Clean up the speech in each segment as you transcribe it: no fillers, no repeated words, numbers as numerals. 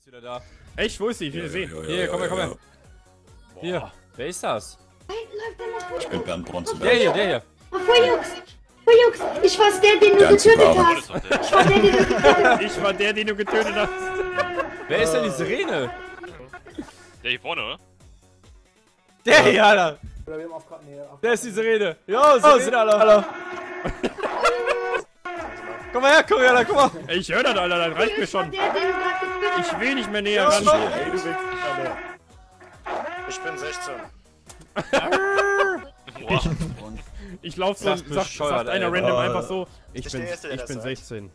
Ist wieder da. Echt? Wo ist sie? Ich will sie sehen. Hier, komm her. Hier, wer ist das? Ich bin Bernd Bronzenberg. Der hier. Fujux! Fujux! Ich war's der, den du getötet hast! Ich war der, den du getötet hast. Wer ist denn die Sirene? Der hier vorne, oder? Der hier, Alter. Der ist die Sirene. Ja, Sirene, Alter. Komm mal her, Alter, guck mal. Ey, ich höre das, Alter, das reicht mir schon. Ich will nicht mehr näher ran. Ey, du willst alle. Ich bin 16. Wow. Ich lauf so, Das ist sagt bescheuert, einer ey. random einfach so, Ist ich der bin Erste, der das sagt? 16.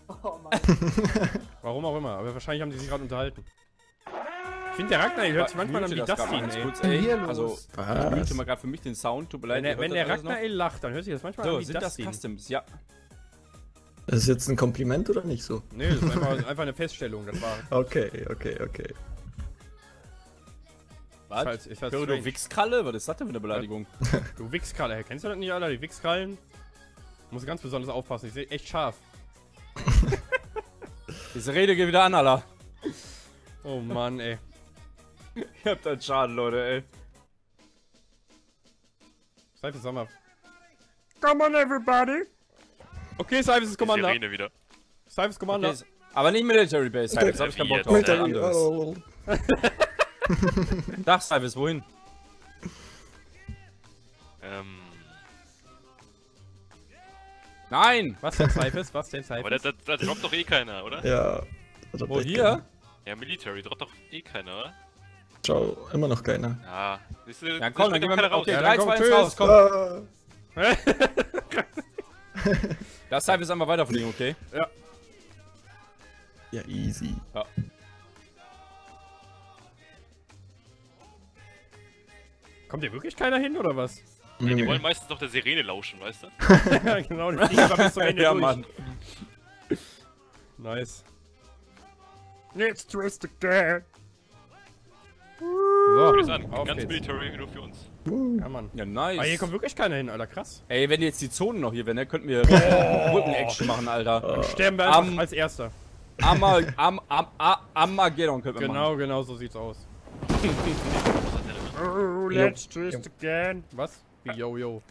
Warum auch immer, aber wahrscheinlich haben die sich gerade unterhalten. Ich finde, der Ragnar hört sich manchmal an wie Dustin, ey. Kurz, ey. Hier los? Also, ich mute mal gerade für mich den Sound, tut mir leid. Wenn der Ragnar lacht, dann hört sich das manchmal So, an wie sind das Dustin. Customs? Ja. Das ist jetzt ein Kompliment oder nicht so? Nee, das ist einfach eine Feststellung, das war... Okay. Was? Ist halt Du strange. Wichskralle? Was ist das denn für eine Beleidigung? Du Wichskralle, kennst du das nicht, Alter? Die Wichskrallen? Muss ganz besonders aufpassen, ich sehe echt scharf. Die Sirene geht wieder an, Alter. Oh Mann, ey. Ihr habt einen Schaden, Leute, ey. Cyphers, sag mal. Come on, everybody! Okay, Cyphers ist Die Commander. Sirene wieder. Cyphers Commander. Okay, aber nicht Military Base, Cyphers, hab ich keinen Bock drauf. Military- Anderes. Dach, Cyphers, wohin? Nein! Was denn Cyphers? Was denn Aber Cyphers? da droppt doch eh keiner, oder? Ja. Wo, hier? Ja, Military, droppt doch eh keiner, oder? Ciao, immer noch keiner. Ja. Siehst du, Ja, komm, dann gehen wir mit. raus. Okay, Ja, 3, dann 2, komm, 1, raus, komm. Ah. Lass Cyphers einmal weiterfliegen, okay? Ja, easy. Ja. Kommt hier wirklich keiner hin, oder was? Nee, die wollen meistens noch der Sirene lauschen, weißt du? Ja, genau, die fliegen aber bis zum Ende Ja, durch. Mann. Nice. Let's twist again. Guck So, dir das an. auf Ganz geht's. Military nur für uns. Ja, Mann. Ja, nice. Aber hier kommt wirklich keiner hin, Alter, krass. Ey, wenn jetzt die Zonen noch hier wären, dann könnten wir Rücken-Action machen, Alter. Sterben wir einfach Am- als Erster. Armageddon könnten wir machen. Genau so sieht's aus. Was hat der denn? Oh, let's twist again. Was? Yo. Jo.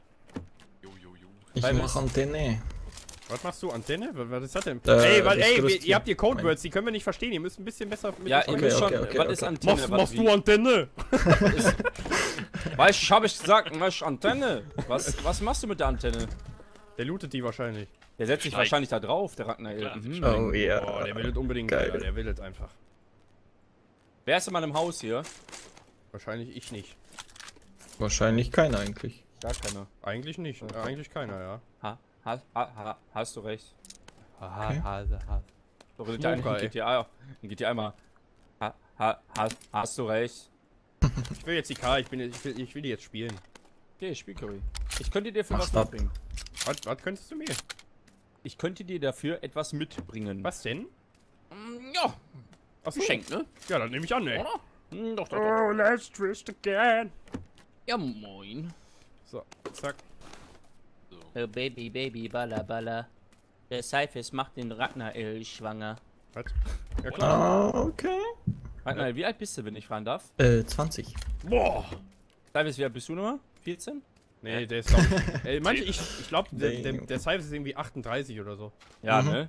Ich Cyphers. mach Antenne. Was machst du? Antenne? Was ist das denn? Ey, weil, das ey, Gerüst ihr habt hier hier. Codewords, die können wir nicht verstehen. Ihr müsst ein bisschen besser mit Ja, uns ihr Okay, müsst schon. okay, Was okay. ist Antenne? Machst du Antenne? Weißt du, hab ich gesagt, was Antenne? Was machst du mit der Antenne? Der lootet die wahrscheinlich. Der setzt sich Steigt. wahrscheinlich da drauf, der Ragnar. Klar. Oh ja. Boah, der will es unbedingt, Geil. Alter, der will es einfach. Wer ist denn mal im Haus hier? Wahrscheinlich ich nicht. Wahrscheinlich keiner eigentlich. Gar keiner. Eigentlich nicht. Eigentlich keiner, ja. Hast du recht. Okay. So redet ja Smoker, eigentlich in GTA einmal. Hast du recht. Ich will jetzt die K, ich will die jetzt spielen. Okay, spiel Curry. Ich könnte dir für Mach was stopp. mitbringen. Was könntest du mir? Ich könnte dir dafür etwas mitbringen. Was denn? Ja, Achso. Geschenk, ne? Ja, dann nehme ich an, ey. Oder? Doch. Oh, let's twist again. Ja, moin. So, zack. Oh, Baby, balla. Der Cyphers macht den Ragnar schwanger. Was? Ja, klar. Okay. Ragnar, wie alt bist du, wenn ich fragen darf? 20. Boah. Cyphers, wie alt bist du nochmal? 14? Nee, der ist doch. Manche, ich glaube, der Damn. Cyphers ist irgendwie 38 oder so. Ja, ne?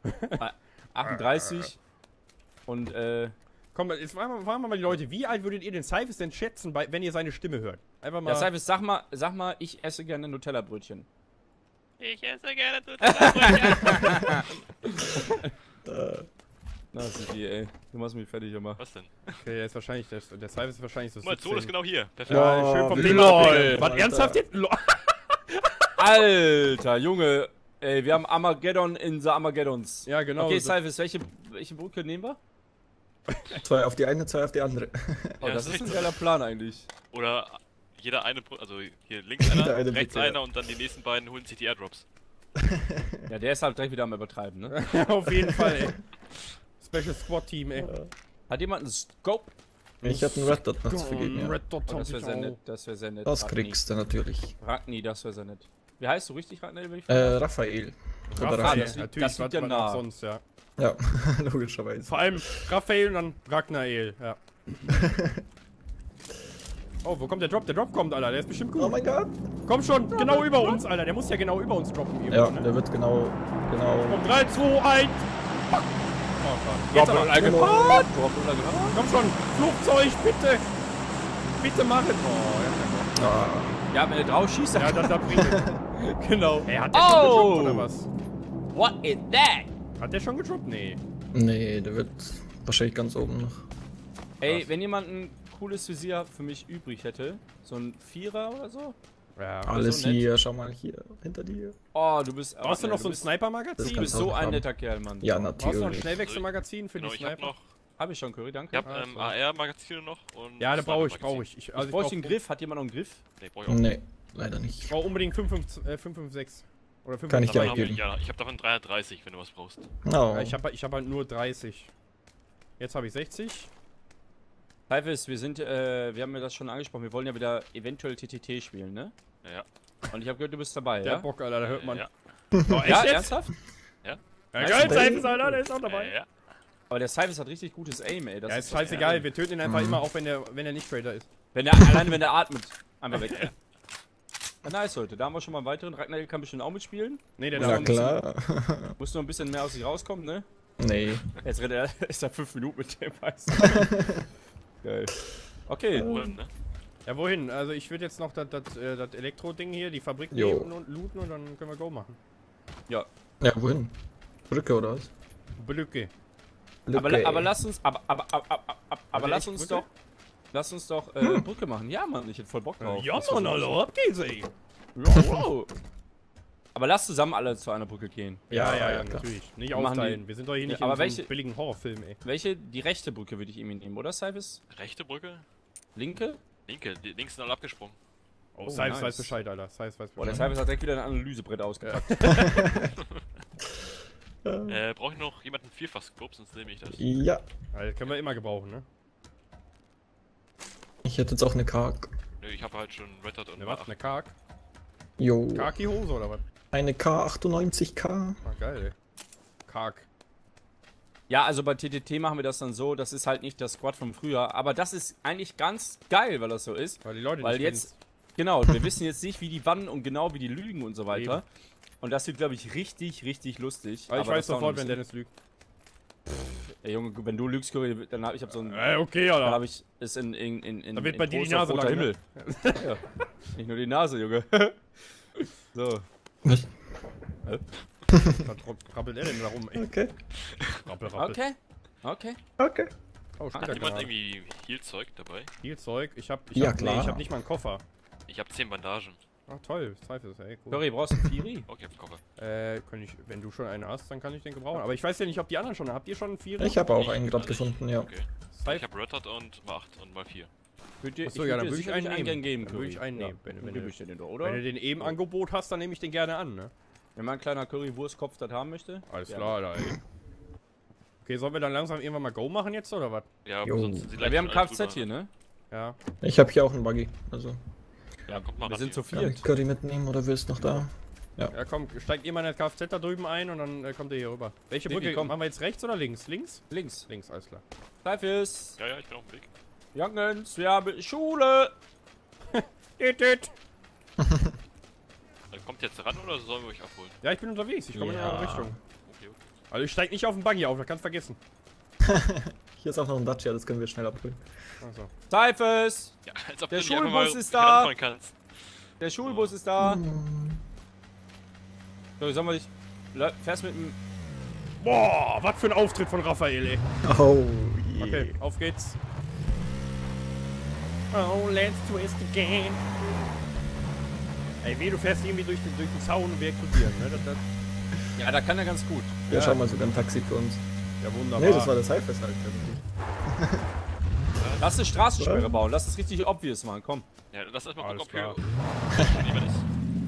38. Und, Komm, jetzt fragen wir mal die Leute, wie alt würdet ihr den Cyphers denn schätzen, wenn ihr seine Stimme hört? Einfach mal. Ja, Cyphers, sag mal, ich esse gerne Nutella-Brötchen. Ich esse gerne Nutella-Brötchen. Na, Sigi, ey. Du machst mich fertig immer. Was denn? Okay, der ist wahrscheinlich, der Cyphers ist wahrscheinlich so. Guck mal, Zolo ist 17. genau hier. Perfekt. Ja, schön vom wie Thema lol. ablenken. Was, Alter. ernsthaft jetzt? Lol. Alter, Junge. Ey, wir haben Armageddon in the Armageddons. Ja, genau. Okay, so. Cyphers, welche Brücke nehmen wir? 2 auf die eine, 2 auf die andere. Oh, Ja, das das ist ist ein geiler Plan eigentlich. Oder jeder eine, also hier links einer, Jeder eine rechts Brücke, ja. einer und dann die nächsten beiden holen sich die Airdrops. Ja, der ist halt direkt wieder am Übertreiben, ne? Auf jeden Fall, ey. Special Squad Team, ey. Hat jemand einen Scope? Ich hatte einen Red Dot noch zu vergeben, ja. Red Dot Oh, hab das wäre ich sehr auch. nett, das wäre sehr nett. Das kriegst du natürlich. Ragni, das wäre sehr nett. Wie heißt du richtig, Ragnar? Raphael. Oder Raphael, das liegt- natürlich, das liegt was ja auch nah. sonst, ja. Ja, logischerweise. Vor allem Raphael und dann Ragnael, ja. Oh, wo kommt der Drop? Der Drop kommt, Alter, der ist bestimmt gut. Oh mein Gott. Komm schon, genau über uns, Alter, der muss ja genau über uns droppen. Ja, ne? der wird genau. Komm, 3, 2, 1. Oh, jetzt aber. Komm schon, Flugzeug, bitte. Bitte machen. Oh, ja, Ah, Ja, wenn er drauf schießt, dann... ja, das bringt. genau. Ey, hat der schon gedroppt oder was? What is that? Hat der schon gedroppt? Nee. nee, der wird wahrscheinlich ganz oben noch. Ey, wenn jemand ein cooles Visier für mich übrig hätte, so ein Vierer oder so. Ja. Alles so nett. hier, schau mal hier, hinter dir. Oh, du bist... Brauchst du noch so ein Das Du Sniper-Magazin? bist kannst so du ein haben. netter Kerl, Mann. Ja, Brauchst du noch ein natürlich. Schnellwechselmagazin für Genau, die ich hab Sniper? noch, Hab ich schon, Curry, danke. ich hab AR-Magazine noch und... Ja, da brauche ich. Sniper-Magazin. Also Ich brauche einen Griff. Hat jemand noch einen Griff? Nee, brauch ich auch. Nee, leider Ich nicht. brauche unbedingt 556. Oder 556. Kann ich dir Davon geben. Ja, ich hab davon 330, wenn du was brauchst. Oh. Ja, ich hab halt nur 30. Jetzt habe ich 60. Typhus, wir haben ja das schon angesprochen, wir wollen ja wieder eventuell TTT spielen, ne? Ja. Und ich habe gehört, du bist dabei, Der ja? Bock, Alter, da hört man. Ja. Oh, echt Ja, jetzt? ernsthaft? Ja, geil, Nice. Cyphers, Alter, der ist auch dabei. Ja. Aber der Typhus hat richtig gutes Aim, ey. Das Ja, ist scheißegal, wir töten ihn einfach immer, auch wenn er nicht Trader ist. Alleine wenn der atmet. Einfach weg. Ja, nice, Leute. Da haben wir schon mal einen weiteren. Ragnar kann bestimmt auch mitspielen. Nee, der Ja darf nicht. klar. Muss noch ein bisschen mehr aus sich rauskommen, ne? Nee. Jetzt redet er, ist er 5 Minuten mit dem, weißt du. Geil. Okay. Holen, ne? Ja, wohin? Also ich würde jetzt noch das Elektro-Ding hier, die Fabrik Jo. nehmen und looten und dann können wir Go machen. Ja. Ja, wohin? Brücke oder was? Blöcke. Aber lass uns, aber lass echt uns Brücke? doch, lass uns doch Brücke machen. Ja, Mann, ich hätte voll Bock drauf. Ja, Das wär Mann, so- Alter, ab geht's, ey. Ja, wow. Aber lass zusammen alle zu einer Brücke gehen. Ja, klar. natürlich. Nicht Wir machen aufteilen. Wir sind doch hier nicht Ja, aber in so einem welche- billigen Horrorfilm, ey. Welche? Die rechte Brücke würde ich ihm nehmen, oder, Cyphus? Rechte Brücke? Linke? Linke, die links sind alle abgesprungen. Oh, Oh, Cyphers nice. weiß Bescheid, Alter. Cyphers weiß Boah, der Bescheid. Cyphus hat direkt wieder ein Analysebrett ausgepackt. Brauche ich noch jemanden Vierfachscope, sonst nehme ich das. Ja. Alter, können wir immer gebrauchen, ne? Ich hätte jetzt auch eine Kark. Nö, ich habe halt schon Red Dot und Ne, was? Ach, Eine Kark? Jo. Kaki-Hose oder was? Eine K98K. Ah, geil, ey. Kark. Ja, also bei TTT machen wir das dann so, das ist halt nicht das Squad von früher, aber das ist eigentlich ganz geil, weil das so ist. Weil die Leute Weil nicht jetzt, genau, wir wissen jetzt nicht, wie die wann und genau wie die lügen und so weiter. Eben. Und das wird, glaube ich, richtig, richtig lustig. Aber ich das weiß dauert sofort, noch wenn ein bisschen. Dennis lügt. Ey, Junge, wenn du lügst, Curry, dann hab ich hab so ein. Okay, Dann Alter. habe ich es in Da wird in bei dir die Poster auf Nase roter lang, Himmel. Ja. Nicht nur die Nase, Junge. So. Was? Was rappelt er denn da rum, ey? Okay. Rappel. Okay. Okay. Okay. Oh, hat jemand Splittergranate. irgendwie Heal-Zeug dabei? Viel Zeug. Ich hab Ja, nee, klar. ich hab nicht mal einen Koffer. Ich habe 10 Bandagen. Ach toll, Cyphers, ey, cool. Curry, brauchst du einen Firi? Okay, im Koffer. Wenn du schon einen hast, dann kann ich den gebrauchen. Aber ich weiß ja nicht, ob die anderen schon haben. Habt ihr schon einen Vierer? Ich habe auch Ich einen gerade nicht. gefunden, ja. Okay. Cypher- Ich habe Red Dot und mal 8 und mal 4. Achso, ja, dann würde ich einen nehmen. gern geben, Dann würde ich Curry. einen nehmen, Ja, wenn dann du- gebe ich dir den doch, oder? Wenn du den eben Angebot hast, dann nehme ich den gerne an, ne? Wenn mein kleiner Curry-Wurstkopf das haben möchte. Alles Ja. klar, Alter, ey. Okay, sollen wir dann langsam irgendwann mal Go machen jetzt, oder was? Ja, Jo. sonst sind sie Ja, gleich wir haben schon alle Kfz drüber. hier, ne? Ja. Ich habe hier auch einen Buggy. Also, Ja, kommt mal Wir ran sind hier. zu kann viert. ich Curry mitnehmen oder willst du noch da? Ja, komm, steigt ihr mal in das Kfz da drüben ein und dann kommt ihr hier rüber. Welche Baby, Brücke? komm. Machen wir jetzt rechts oder links? Links? Links. Links, alles klar. Cyphus. Ja, ich bin auf dem Weg. Jungens, wir haben Schule. Kommt ihr jetzt ran oder sollen wir euch abholen? Ja, ich bin unterwegs, ich komme in Ja. eure Richtung. Okay, okay. Also ich steig nicht auf den Buggy auf, das kannst vergessen. Hier ist auch noch ein Dacia, das können wir schnell abholen. Achso. Cyphus. Ja, als ob Der du nicht einfach mal Schulbus ist da. ranfahren kannst. Der Schulbus ist da. So, sollen wir dich. Fährst mit dem. Boah, was für ein Auftritt von Raphael, ey. Oh, yeah. Okay, auf geht's. Oh, let's twist again. Ey, weh, du fährst irgendwie durch den Zaun und wir explodieren, ne? Das, Ja, da kann er ganz gut. Ja, schau mal, sogar ein Taxi für uns. ja, wunderbar. Nee, das war der Cyphers halt. irgendwie. Lass eine Straßensperre bauen. Lass es richtig obvious machen. Komm. Ja, lass erstmal Alles gucken, ob klar. hier jemand ist.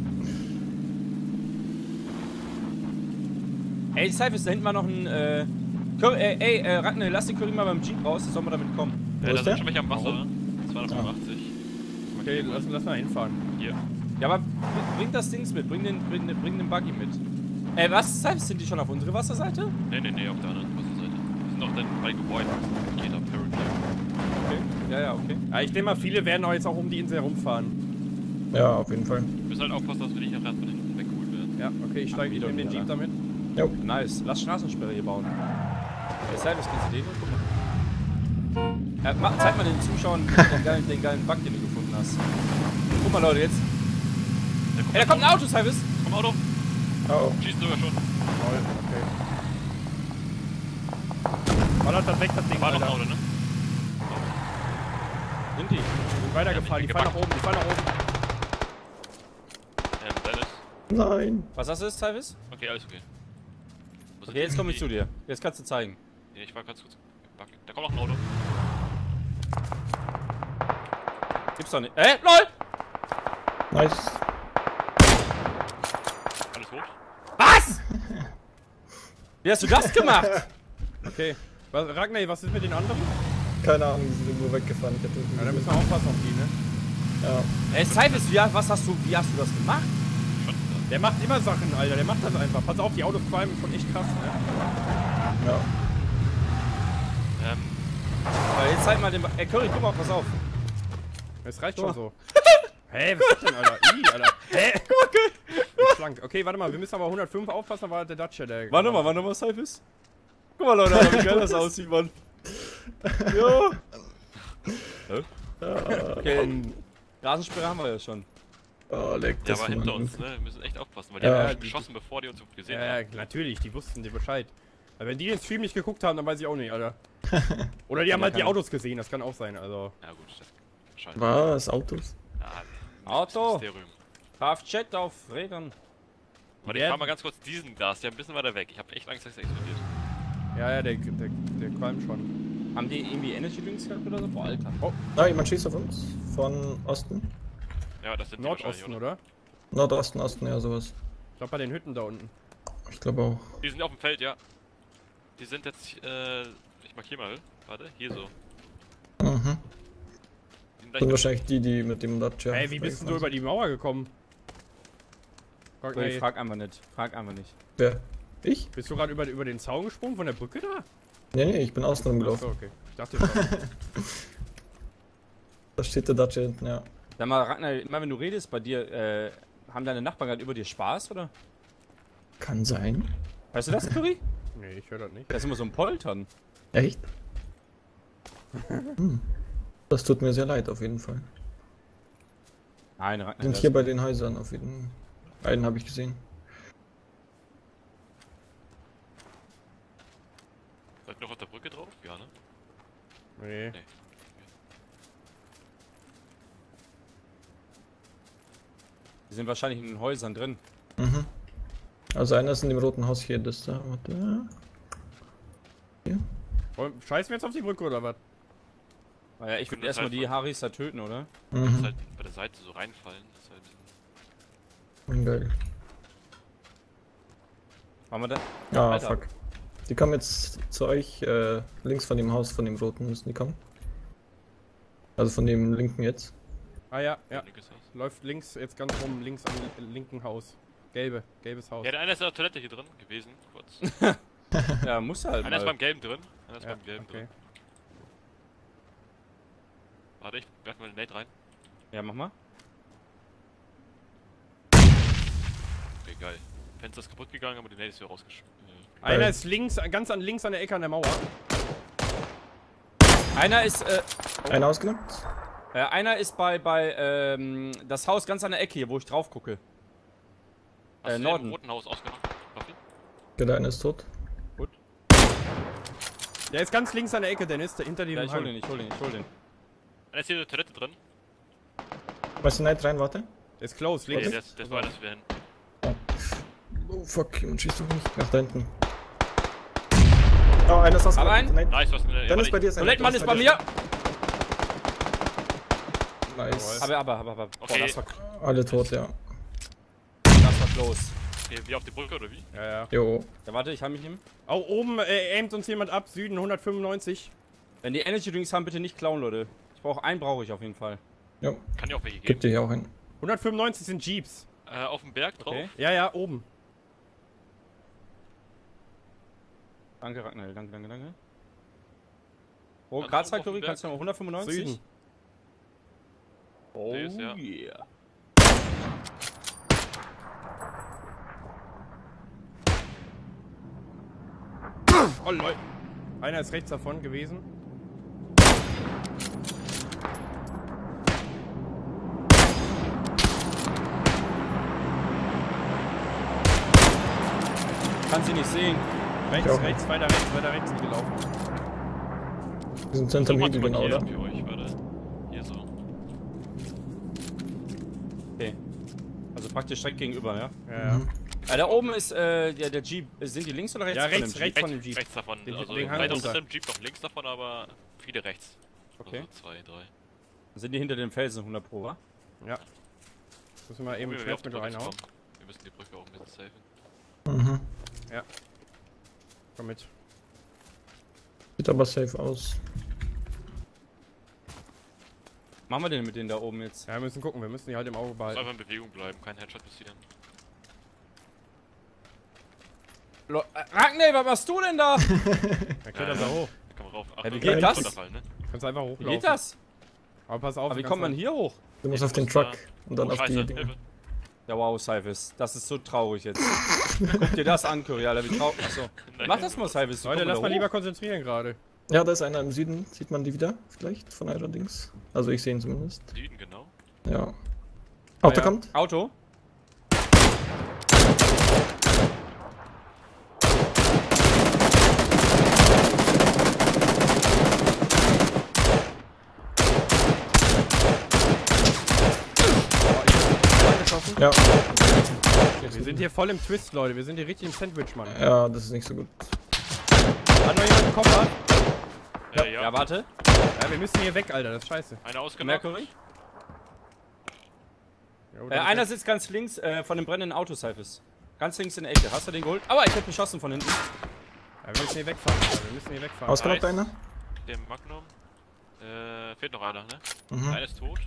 Ey, Cyphus, da hinten war noch ein. Ragnar, lass den Curry mal beim Jeep raus. Sollen wir damit kommen? Wo Da ist sind der? schon welche am Wasser. 285. Okay, lass mal hinfahren. Hier. Ja, aber bring das Dings mit, bring den Buggy mit. Was? Sind die schon auf unsere Wasserseite? Nee, auf der anderen Wasserseite. Die sind noch dann bei Gebäuden. Jeder Parapet. Okay. Ja, okay. Ja, ich denke mal, viele werden auch jetzt auch um die Insel herumfahren. Ja, auf jeden Fall. Wir müssen halt aufpassen, dass wir nicht nachher von hinten weggeholt werden. Ja, okay, ich steige in den Jeep damit. Jo. Nice. Lass Straßensperre hier bauen. Weshalb ist diese Idee? Guck mal. Zeig mal den Zuschauern den geilen Bug, den du gefunden hast. Guck mal, Leute, jetzt. Da kommt ein Auto, Cyrus. Komm, Auto. Oh. Schießen sogar schon. Toll, okay. Ballert das weg, das Ding, War noch ein Alter. Auto, ne? Sind die? Sind weitergefahren, die fahren nach oben, Dennis. Nein. Was hast du jetzt, Cyrus? Okay, alles okay. Wo sind Okay, jetzt die? komme ich zu dir. Jetzt kannst du zeigen. Nee, ich war ganz kurz. Da kommt noch ein Auto. Gibt's doch nicht. LOL! Nice. Alles hoch. Was? Wie hast du das gemacht? Okay. Ragnar, was ist mit den anderen? Keine Ahnung, die sind irgendwo weggefahren. Ich hätte Ja, da müssen wir aufpassen auf die, ne? Ja. Cyrus, wie hast du das gemacht? Der macht immer Sachen, Alter, der macht das einfach. Pass auf, die Autos qualmen schon echt krass, ne? Ja. Aber jetzt zeig mal den. Curry, guck mal, pass auf. Das reicht schon so. Hä, was ist das denn, Alter? Alter. Hä? Schlank. Okay, warte mal, wir müssen aber 105 aufpassen, war der Dacia, der... Warte mal, Cyrus. Guck mal, Leute, wie geil das aussieht, Mann. Jo. Okay, Rasensperre haben wir ja schon. Oh, leck Der das war hinter Mann. uns, ne? Wir müssen echt aufpassen, weil die Ja. haben geschossen, bevor die uns gesehen Ja, haben. natürlich, die wussten dir Bescheid. Aber wenn die den Stream nicht geguckt haben, dann weiß ich auch nicht, Alter. Oder die haben halt die Autos gesehen, das kann auch sein, also... Ja gut, das wahrscheinlich. Was? Autos? Ja, Auto. Mysterium. Kfz auf Rädern. Warte, ich fahr mal ganz kurz diesen Gas, der ein bisschen weiter weg. Ich habe echt Angst, dass er explodiert. Ja, der qualmt schon. Haben die irgendwie Energy Drinks gehabt oder so? Boah, Alter. Ah, jemand schießt auf uns. Von Osten. Ja, das sind die wahrscheinlich, Nordosten, oder? Nordosten, Osten, ja, sowas. Ich glaube bei den Hütten da unten. Ich glaube auch. Die sind auf dem Feld, ja. Die sind jetzt, ich markiere mal, warte, hier so. Mhm. Die sind Sind gleich wahrscheinlich die mit dem Dacia. Hey, wie bist denn du über die Mauer gekommen? Curry, frag einfach nicht. Frag einfach nicht. Wer? Ich? Bist du gerade über den Zaun gesprungen von der Brücke da? Nee, ich bin außen rumgelaufen. Achso, okay. Ich dachte jetzt schon. Da steht der Dacia hinten, ja. Sag mal, Ragnar, immer wenn du redest, bei dir, haben deine Nachbarn gerade über dir Spaß, oder? Kann sein. Weißt du das, Curry? Nee, ich höre das nicht. Das ist immer so ein Poltern. Echt? Das tut mir sehr leid, auf jeden Fall. Nein, Ragnar. Sind das- hier bei den Häusern auf jeden Fall. Einen habe ich gesehen. Seid ihr noch auf der Brücke drauf? Ja, ne? Nee. Nee. Die sind wahrscheinlich in den Häusern drin. Mhm. Also einer ist in dem roten Haus hier, das da. Warte. Scheißen wir jetzt auf die Brücke oder was? Naja, ich würde Können das erstmal halt die Haris da töten, oder? Du musst Mhm. halt bei der Seite so reinfallen. Das ist halt ein bisschen... Geil. Machen wir da? Ah, Alter. fuck. Die kommen jetzt zu euch, links von dem Haus, von dem roten müssen die kommen. Also von dem linken jetzt. Ah ja, ja. Linkes Haus. Läuft links, jetzt ganz rum, links am linken Haus. Gelbes Haus. Ja, der eine ist in der Toilette hier drin gewesen, kurz. Ja, muss halt Einer ist mal. beim Gelben drin. Einer ist Ja, beim Gelben okay. drin. Warte, ich werf mal den Nate rein. Ja, mach mal. Okay, geil. Fenster ist kaputt gegangen, aber der Nate ist wieder rausgeschmissen. Einer ist links, ganz an links an der Ecke an der Mauer. Einer ist, Einer ausgenockt? bei das Haus ganz an der Ecke hier, wo ich drauf gucke. Hast du Norden. im roten Haus ausgemacht? Buffy? Ja, der eine ist tot. Gut. Der ist ganz links an der Ecke, Dennis, hinter dem Ja, ich hol Hang. den, ich hol den, ich hol den. Einer ist hier in der Toilette drin. Weißt du nicht rein, warte? Der ist close, Nee, links. das war das wir hin. Oh fuck, jemand schießt auf mich. Nach da hinten. Oh, einer ist ausgenockt. einen? Nein. Nice, was mit der. Dann ist bei dir sein. Toilettenmann ist bei mir! Nice. Aber. Boah, Okay. das war Alle tot, ja. close. Okay, wie auf die Brücke oder wie? Ja, ja. Jo. Ja, warte, ich halte mich nehmen. Oh, oben aimt uns jemand ab, Süden 195. Wenn die Energy Drinks haben, bitte nicht klauen, Leute. Einen brauche ich auf jeden Fall. Jo. Kann ja auch welche geben. Gib dir hier auch hin. 195 sind Jeeps. Auf dem Berg drauf. Okay. Ja, ja, oben. Danke, Ragnar, danke. Oh, Ganz oben Grazfaktorie, auf dem kannst du noch 195? Süden. Oh, Sehe es, ja. yeah. Oh, Leute. Einer ist rechts davon gewesen. Kann sie nicht sehen. Rechts, Ja. weiter rechts sind gelaufen. Wir sind hinterm So Hügel, macht man genau, hier oder? für euch, warte. Hier so. Okay. Also praktisch direkt gegenüber, ja? Ja, ja. Da oben ist der Jeep. Sind die links oder rechts? Ja, von dem rechts, Jeep? rechts von dem Jeep. Rechts davon. Den- Also den Hang weiter runter. unter dem Jeep noch links davon, aber viele rechts. Okay. Also 2, 3. Sind die hinter den Felsen 100 Pro, wa? Ja. Müssen wir eben Wir Schmerzmittel reinhauen. müssen die Brücke auch ein bisschen safen. Mhm. Komm mit. Sieht aber safe aus. Machen wir denn mit denen da oben jetzt? Ja, wir müssen gucken, wir müssen die halt im Auge Muss behalten. einfach in Bewegung bleiben, kein Headshot passieren. Ragnar, was machst du denn da? Da klettert er hoch. Da kann man rauf. Ja, wie Achtung, geht nicht das? runterfallen, ne? Kannst einfach Wie hochlaufen. geht das? Aber pass auf. Aber wie du kommt man kannst hier hoch? Du musst Ich auf den muss Truck da- und dann Oh, auf die Scheiße, Dinge. Hilfe. Ja, wow, Cyphus. Das ist so traurig jetzt. Guck dir das an, Curry, Alter, wie traurig. Achso. Nein, Mach das mal, Cyphus. Leute, lass mal lieber konzentrieren gerade. Ja, da ist einer im Süden. Sieht man die wieder? Vielleicht? Von eurer Dings. Also ich sehe ihn zumindest. Süden, genau. Ja. Auto kommt. Auto. Ja. Wir sind hier voll im Twist, Leute. Wir sind hier richtig im Sandwich, Mann. Ja, das ist nicht so gut. Hat noch jemand einen Koffer? Ja. Ja, warte. Ja, wir müssen hier weg, Alter. Das ist scheiße. Einer ausgenommen. Mercury. Jo, Einer sitzt ganz links von dem brennenden Auto, Cyphus. Ganz links in der Ecke. Hast du den geholt? Aua, ich hab beschossen von hinten. Ja, wir müssen hier wegfahren, Alter. Wir müssen hier wegfahren. Ausgelockt Nice. einer? Der Magnum. Fehlt noch einer, ne? Mhm. Einer ist tot.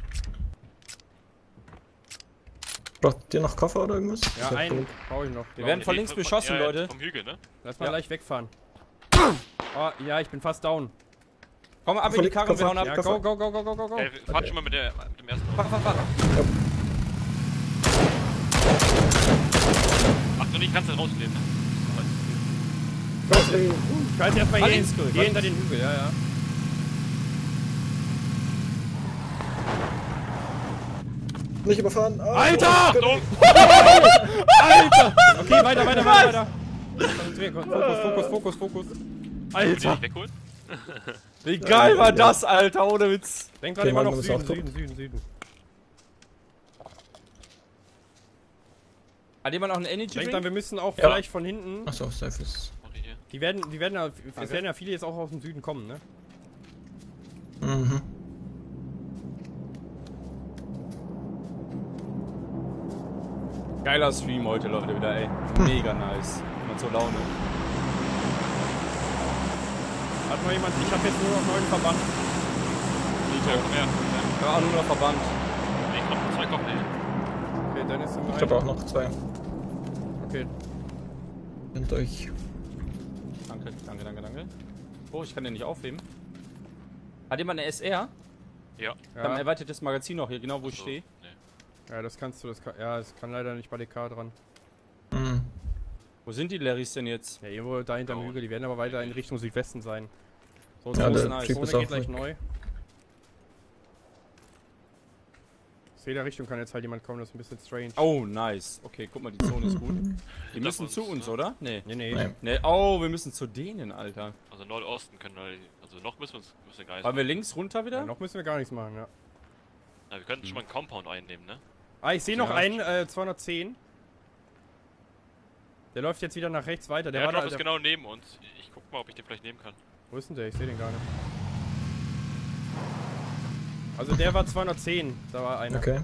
Braucht ihr noch Koffer oder irgendwas? Ja, Ich hab einen genug. brauche ich noch. Wir werden von links beschossen, ja, Leute. Vom Hügel, ne? Lass mal Ja. gleich wegfahren. Oh, ja, ich bin fast down. Komm ab in die Karre und wir hauen ab. Ja, Koffer. go. Ey, fahrt schon mal mit dem ersten Fahr. Ach, du nicht kannst du rausnehmen, ne? Ich weiß erstmal Fahr hier, links, Curry, hier fahr hinter den Hügel, ja, ja. Nicht überfahren. Ah, Alter! Achtung! Alter! Okay, weiter. Konzentrieren, Fokus. Die Alter! nicht wegholen? Wie geil war das, Alter, ohne Witz. Denk dran, Okay, immer Mann, noch du bist auch Süden. Hat jemand noch einen Energy Denk dran, Drink? wir müssen auch vielleicht von hinten. Achso, safe ist. Mach ich hier. Es werden ja viele jetzt auch aus dem Süden kommen, ne? Mhm. Geiler Stream heute, Leute, wieder, ey. Mega nice. Man so Laune. Hat noch jemand, ich habe jetzt nur noch 9 Verband. Ja, komm her. Ich war auch nur noch verbannt. Ich hab 2 Kopf, ey. Okay, dann ist Ich glaube auch noch 2. Okay. Sind euch. Danke. Oh, ich kann den nicht aufheben. Hat jemand eine SR? Ja. Wir haben ein Ja, erweitertes Magazin noch hier, genau wo ich So, stehe. nee. ja, das kannst du, ja, es kann leider nicht bei DK dran. Mhm. Wo sind die Larrys denn jetzt? Ja, irgendwo da hinterm Oh. Hügel, die werden aber weiter in Richtung Südwesten sein. So, Ja, Zone, der nice. Typ Zone ist auch geht gleich weg. neu. Richtung kann jetzt halt jemand kommen, das ist ein bisschen strange. Oh, nice. Okay, guck mal, die Zone ist gut. Die müssen uns, zu uns, ne? oder? Nee. Nee. Nee. Nee, oh, wir müssen zu denen, Alter. Also Nordosten können wir, also noch müssen wir gar nicht. Wollen wir links runter wieder? Ja, noch müssen wir gar nichts machen, ja. Na, wir könnten schon mal einen Compound einnehmen, ne? Ah, ich sehe noch Ja. einen, 210. Der läuft jetzt wieder nach rechts weiter. Der Der war da, Drop ist der, genau neben uns. Ich guck mal, ob ich den vielleicht nehmen kann. Wo ist denn der? Ich sehe den gar nicht. Also der war 210, da war einer. Okay.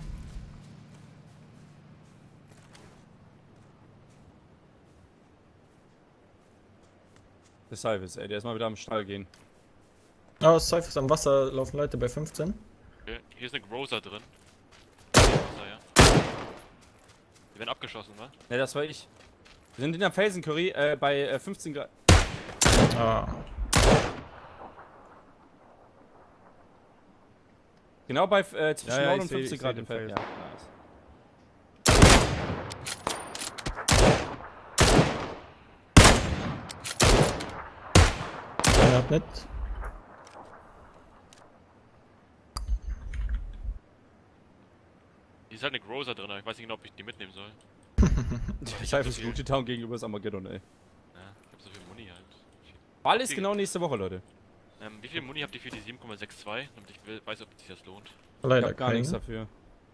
Deshalb ist, ey, der ist mal wieder am Stall gehen. Ah, safe ist am Wasser, laufen Leute bei 15. Okay. Hier ist eine Groza drin. Groza, ja. Die werden abgeschossen, wa? Ne, das war ich. Wir sind in der Felsencurry, bei 15 Grad. Ah. Genau bei zwischen Ja, 9 ich und seh- 15 ich Grad seh im den Feld. Ja, Felsen. nice. Einer hat nicht. Hier ist halt eine Groza drin, aber ich weiß nicht genau, ob ich die mitnehmen soll. Ich habe das Looty Town gegenüber das Armageddon, ey. Ja, ich hab so viel Muni halt. Ball ist genau nächste Woche, Leute. Wie viel Muni habt ihr für die 7,62? Damit ich weiß, ob sich das lohnt. Ich Leider hab gar nichts keine. dafür.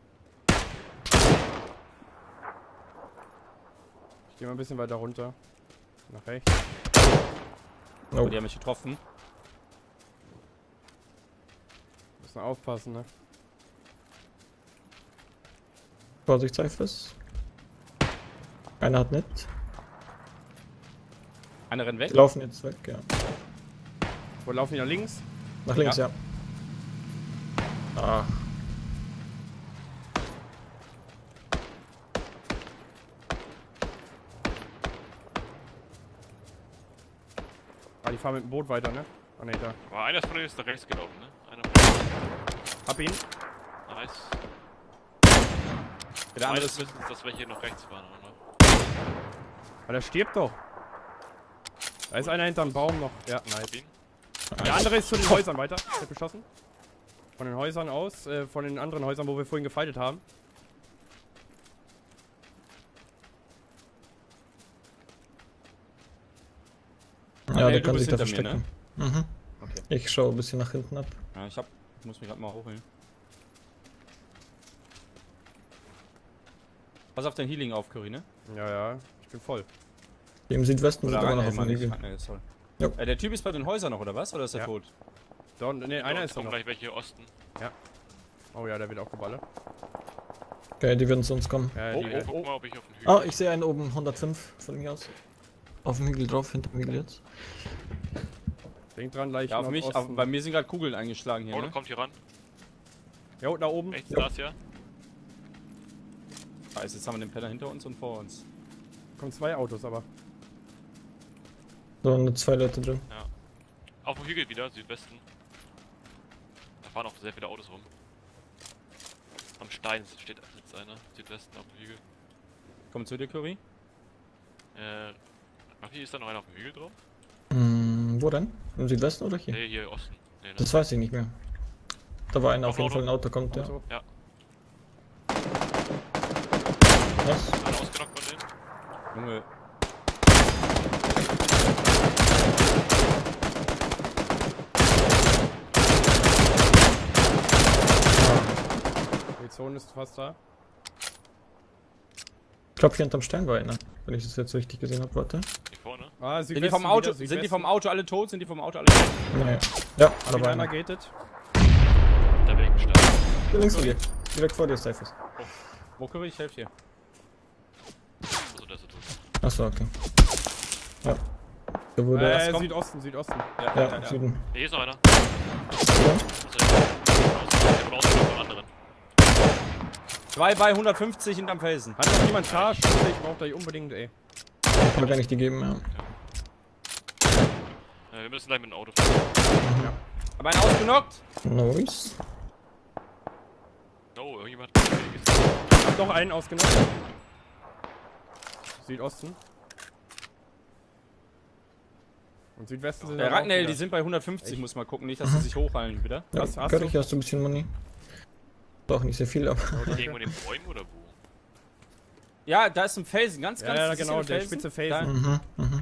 Ich geh mal ein bisschen weiter runter. Nach rechts. Oh, Oh, die haben mich getroffen. Müssen aufpassen, ne? Vorsicht, Cyphers. Einer hat nicht. Einer rennt weg. Die laufen jetzt weg, ja. Wo laufen die nach links? Nach links, ja. Ah. Ah, die fahren mit dem Boot weiter, ne? Ah ne, da. Aber einer von denen ist nach rechts gelaufen, ne? Einer Hab ihn. nice. Der andere Meines ist Wissens, dass welche noch rechts waren, oder? Ah, der stirbt doch. Da ist einer hinterm Baum noch. Ja, nice. Ihn? Der andere ist zu den Häusern weiter. Der hat beschossen. Von den Häusern aus, von den anderen Häusern, wo wir vorhin gefightet haben. Ja, nee, der du kann bist sich da hinter mir, verstecken. Mhm. Okay. Ich schaue ein bisschen nach hinten ab. Ja, ich muss mich gerade mal hochholen. Pass auf dein Healing auf, Curry, ne? Ja, ja. Ich bin voll. Die im Südwesten sind Oder immer noch rein, auf dem nicht. Hügel. Nee, sorry. Jo. Der Typ ist bei den Häusern noch, oder was? Oder ist er Ja. tot? Da, ne, einer ist kommen noch. gleich welche Osten. Oh ja, der wird auch geballert. Okay, die würden zu uns kommen. Ja, Oh, die, oh, guck mal, ob ich auf den Hügel. Ah, ich sehe einen oben, 105 von mir aus. Auf dem Hügel drauf, hinter dem Hügel jetzt. denk dran, gleich Ja, auf mich. Nordosten. Bei mir sind gerade Kugeln eingeschlagen hier, Oh, ne? kommt hier ran. Jo, da oben. Rechts, Ja. da ist ja. Scheiße, jetzt haben wir den Penner hinter uns und vor uns. Kommen 2 Autos, aber. Da sind 2 Leute drin. Auf dem Hügel wieder, Südwesten. Da fahren auch sehr viele Autos rum. Am Stein steht jetzt einer, Südwesten auf dem Hügel. Komm zu dir, Curry. Maki, ist da noch einer auf dem Hügel drauf? Wo denn? Im Südwesten oder hier? Ne, hier Osten. Nee, Das weiß ich nicht mehr. Da war einer auf jeden Auto. Fall, ein Auto kommt, ja. Auto. Ja, Was? einer ausgenockt von denen. Junge. Die Zone ist fast da. Ich glaube, hier hinterm Stein war einer. Wenn ich das jetzt richtig gesehen habe, warte. Hier vorne. Ah, Sind die vom Auto? Sind die vom Auto alle tot? Sind die vom Auto alle tot? Naja. Ja, da Da war einer einer. gated. Der Weg gestanden. Links von dir. Direkt vor dir, Cyphers. Wo, Curry? Ich helfe dir. Also der ist tot. Achso, okay. Ja. Da wurde. kommt. Südosten, Südosten. Ja, im Süden. Ne, hier ist noch einer. Ja. Der von außen von anderen. 2 bei 150 hinterm Felsen. Hat noch jemand Charge? Ich brauch da unbedingt, ey. Ich kann mir gar nicht die geben, ja. Wir müssen gleich mit dem Auto fahren. Hab einen ausgenockt. Nice. No, irgendjemand. Hab noch einen ausgenommen. Südosten. Und Südwesten sind auch Ragnell, wieder. die sind bei 150, muss mal gucken. Nicht, dass sie sich hochhalten, bitte. Ja, Was hast Curry, du? hast du ein bisschen Money? Doch nicht sehr viel, aber. Irgendwo in den Bäumen oder wo? Ja, da ist ein Felsen, ganz, Ja, ganz genau, der Felsen. spitze Felsen. Mhm, mhm.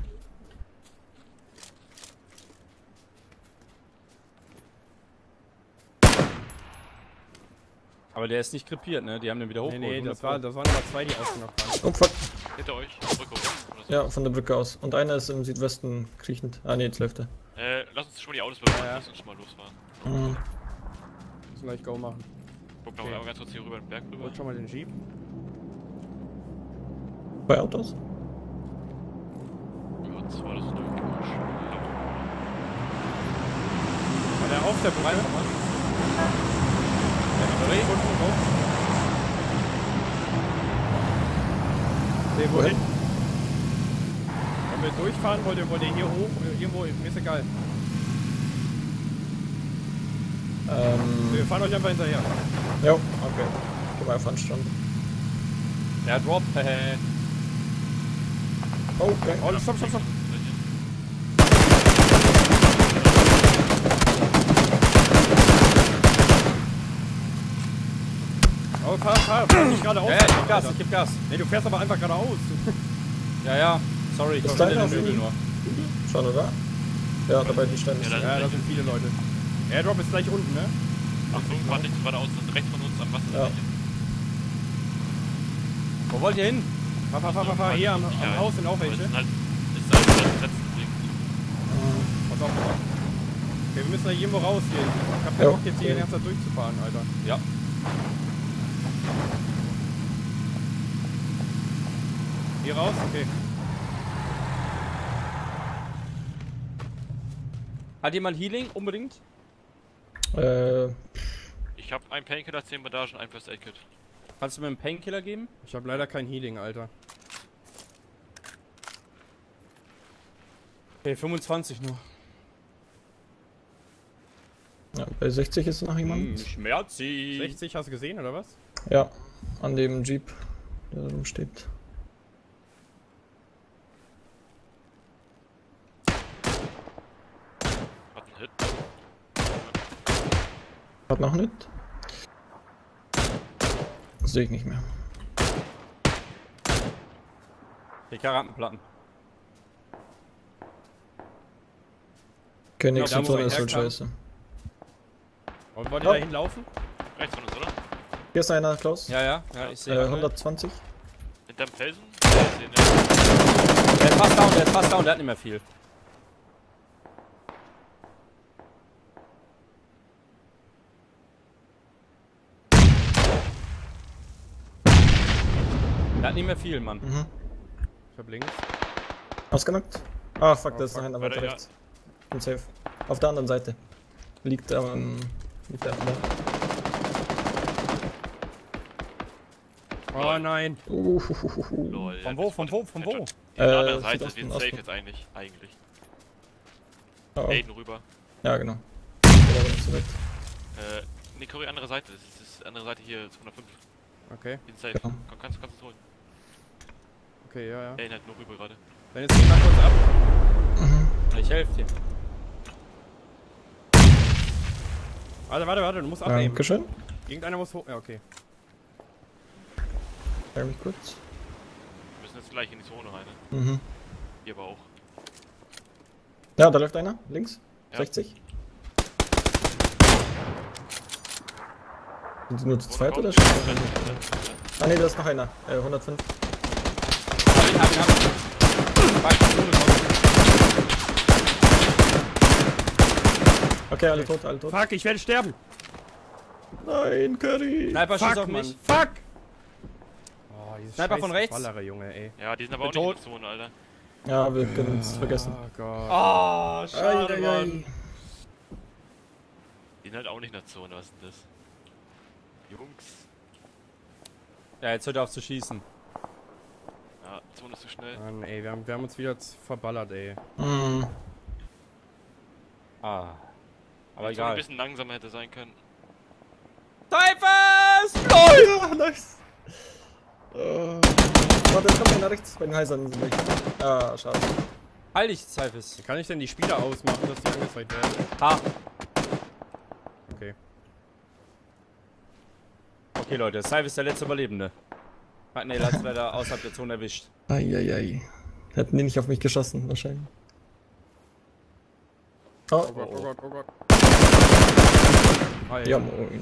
Aber der ist nicht krepiert, ne? Die haben den wieder Nee, hochgeholt. nee, das waren aber 2, die ausgenockt waren. Oh, fuck. Hinter euch. Brücke, oder? So. Ja, von der Brücke aus. Und einer ist im Südwesten kriechend. Ah, nee, jetzt läuft er. Lass uns schon mal die Autos bewahren. Ja, ja. Lass uns schon mal losfahren. Mhm. Müssen gleich Go machen. Guck noch Okay. mal ganz kurz hier rüber den Berg rüber. Holt schon mal den Jeep. 2 Autos? Ja, 2, das ist irgendwie komisch. War der auf der Brücke? Nee, Wohin? Wollen wir durchfahren? Wollt ihr hier hoch? Irgendwo, mir ist egal. Wir fahren euch einfach hinterher. Ja, okay. Geh mal auf den Strand. Der Drop, Okay. Oh, stopp. Oh, fahr nicht geradeaus. Ja, ich geb Gas. Nee, du fährst aber einfach geradeaus. Ja, sorry, ich Ist bin in deiner den Hügel nur. Schon, oder? Ja, dabei die Steine. Ja, Ja, das sind viele Leute. Airdrop ist gleich unten, ne? Achtung, fahrt nicht geradeaus, das ist rechts von uns am Wasser. Ja. Wo wollt ihr hin? Fahr. Hier am Haus sind auch welche. Das ist halt das letzte Ding. Pass auf. Okay, wir müssen da irgendwo raus hier. Ich hab Ja. keinen Bock jetzt hier die ganze Zeit durchzufahren, Alter. Ja. Hier raus? Okay. Hat jemand Healing unbedingt? Ich hab einen Painkiller, 10 Bandagen, ein First Aid Kit. Kannst du mir einen Painkiller geben? Ich habe leider kein Healing, Alter. Okay, 25 nur. Ja, bei 60 ist noch jemand. Schmerzi. 60 hast du gesehen, oder was? Ja, an dem Jeep, der da rumsteht. Hat einen Hit. Hat noch nicht. Das sehe ich nicht mehr. Die Karantenplatten. Okay, nächste da, wo Zone wir ist halt herkamen. scheiße. Und wollt ihr Oh. da hinlaufen? Rechts von uns, oder? Hier ist einer, Klaus. Ja, ich sehe. 120. Hinterm Felsen? Ja, ich seh den. Der ist fast down, der hat nicht mehr viel. Der hat nicht mehr viel, Mann. Mhm. Ich hab links. Ausgenockt? Ah, fuck, Oh, das ist fuck. noch einer Warte, weiter ja. rechts. Bin safe. Auf der anderen Seite. Liegt der andere. Oh nein. Lol. Von wo? Von wo? Auf der anderen Seite, Südosten, wir sind safe Osten. jetzt eigentlich. Oh, oh. Aiden rüber. Ja, genau. Oder bin ich zu weit? Nee, Curry, andere Seite. Das ist andere Seite hier, 205. Okay, Wir sind safe. Genau. Komm, kannst du es holen. okay, ja. Aiden halt nur rüber gerade. Dann jetzt geh mal kurz ab. Ich helfe dir. Warte, du musst abnehmen. Dankeschön. Irgendeiner muss hoch. Ja, okay. Bleib mich kurz. Wir müssen jetzt gleich in die Zone rein. Ne? Mhm. Hier aber auch. Ja, da läuft einer. Links. Ja. 60. Sind sie nur zu zweit oder? Ah ne, da ist noch einer. 105. Hab ihn. Okay, alle tot, alle tot. Fuck, ich werde sterben. Nein, Curry. Sniper schießt Fuck, auf Mann. mich. Fuck. Oh, dieses Sniper von scheiß rechts. Ballere, Junge, ey. Ja, die sind aber auch Bin nicht in der Zone, Alter. Ja, wir können es vergessen. Oh Gott. Oh, schade, Ei, ei, Mann. ei. Die sind halt auch nicht in der Zone, was ist denn das? Jungs. Ja, jetzt hört er auf zu schießen. Ja, Zone ist zu schnell. Mann, ey, wir haben uns wieder verballert, ey. Mhm. Ah. Aber Zone ein egal. bisschen langsamer hätte sein können. Typhus! LOL! Ja, nice. Warte, jetzt kommt einer rechts bei den Häusern. Sind weg. Ah, schade. Halt dich, Typhus. Wie kann ich denn die Spieler ausmachen, dass die angezeigt werden? Ha. Okay. Okay, Leute, Typhus ist der letzte Überlebende. Hat ne, hat's leider außerhalb der Zone erwischt. Eieiei. Hätten die nicht auf mich geschossen, wahrscheinlich. Oh, Oh Gott, oh Gott, oh Gott. Alter. ja, moin.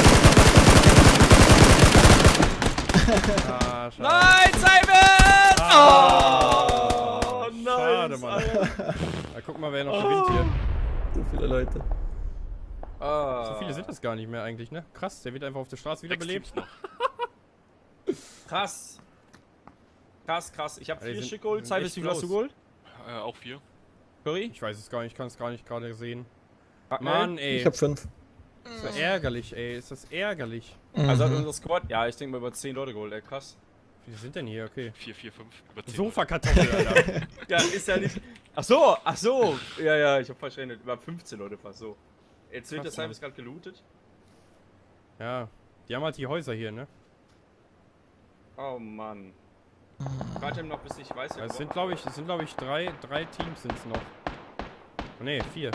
Ah, schade. Nein, Typhus! Ah. Oh, Schade, Mann. Alter. Ja, guck mal, wer noch gewinnt hier. So viele Leute. Ah. So viele sind das gar nicht mehr eigentlich, ne? Krass, der wird einfach auf der Straße wiederbelebt. 6 Teams noch. Krass. Krass. Ich hab Ja, die 4 sind- Stück geholt. sind Typhus, echt wie viel hast du los. geholt? Auch 4. Curry? Ich weiß es gar nicht, ich kann es gar nicht gerade sehen. Mann. Mann, ey. Ich hab 5. Ist das ärgerlich, ey. Ist das ärgerlich. Also hat Mhm. unser Squad, ja, ich denke mal über 10 Leute geholt, ey, krass. Wie sind denn hier? Okay. 4, 4, 5, über 10. Sofakartoffel, Alter. Ja, ist ja nicht. Ach so. Ja, ja, ich hab verstanden. Über 15 Leute fast so. Jetzt wird Krass, das Heim Mann. ist gerade gelootet. Ja. Die haben halt die Häuser hier, ne? Oh Mann. Warte noch, bis ich weiß, Ja, es sind, glaube ich, drei Teams sind's noch. Oh, ne, 4.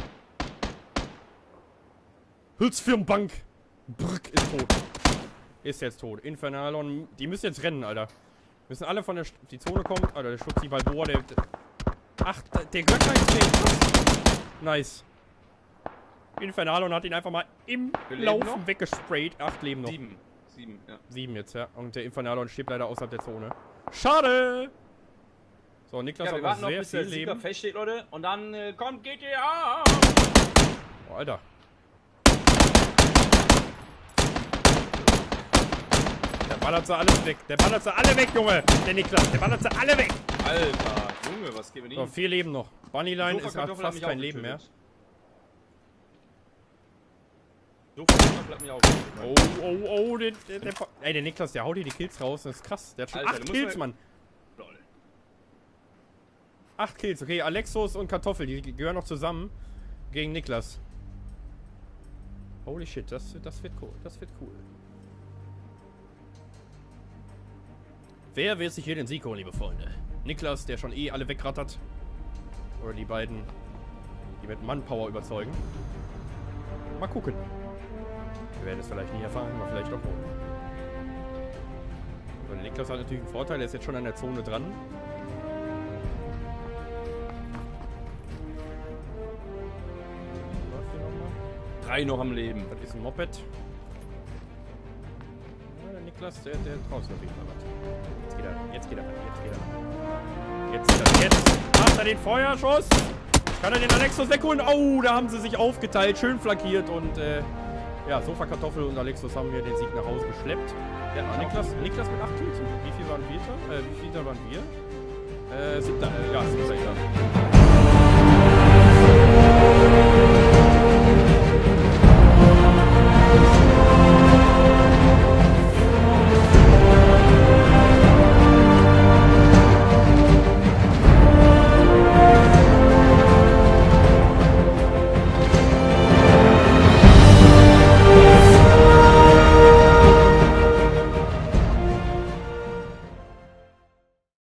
Hilfsfirmenbank! Brrk, ist tot. Ist jetzt tot. Infernalon, die müssen jetzt rennen, Alter. Müssen alle von der die Zone kommen. Alter, der Schutzi Balboa, der... Ach, der gehört gleich zu denen. Nice. Infernalon hat ihn einfach mal im Laufen weggesprayt. 8 leben noch. 7, ja. 7 jetzt, ja. Und der Infernalon stirbt leider außerhalb der Zone. Schade! So, Niklas Ja, wir hat noch warten noch, sehr bis viel der Sieger Leben. feststeht, Leute. Und dann kommt GTA! Oh, Alter. Der ballert sie alles weg. Der ballert sie alle weg, Junge. Der Niklas, der ballert sie alle weg. Alter, Junge, was geben wir So, ihm? 4 Leben noch. Bunnyline ist hat Sofakartoffel hat fast mich kein auch Leben mehr. getötet. Sofakartoffel hat mich auch getötet. Oh, ey, der Niklas, der haut hier die Kills raus. Das ist krass. Der hat schon Alter, 8 du musst Kills, mal- Mann. Lol. 8 Kills, okay. Alexos und Kartoffel, die gehören noch zusammen gegen Niklas. Holy shit, das wird cool. Das wird cool. Wer wird sich hier den Sieg holen, liebe Freunde? Niklas, der schon eh alle wegrattert. Oder die beiden, die mit Manpower überzeugen. Mal gucken. Wir werden es vielleicht nie erfahren, aber vielleicht doch morgen. So, der Niklas hat natürlich einen Vorteil, er ist jetzt schon an der Zone dran. Was hier nochmal? 3 noch am Leben. Das ist ein Moped. Ja, der Niklas, der traut sich auf jeden Fall was. Jetzt geht er. Jetzt macht er den Feuerschuss. Kann er den Alexos wegholen? Oh, da haben sie sich aufgeteilt, schön flankiert und ja, Sofakartoffel und Alexos haben hier den Sieg nach Hause geschleppt. Ja, Niklas mit 8 Kills. Wie viel waren wir da? Wie viel da waren wir? 7. Ja, 7.